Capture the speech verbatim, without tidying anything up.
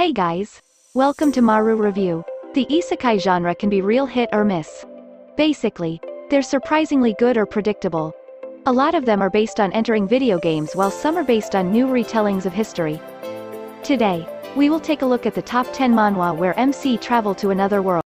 Hey guys! Welcome to Maru Review. The isekai genre can be real hit or miss. Basically, they're surprisingly good or predictable. A lot of them are based on entering video games while some are based on new retellings of history. Today, we will take a look at the top ten manhwa where M C travel to another world.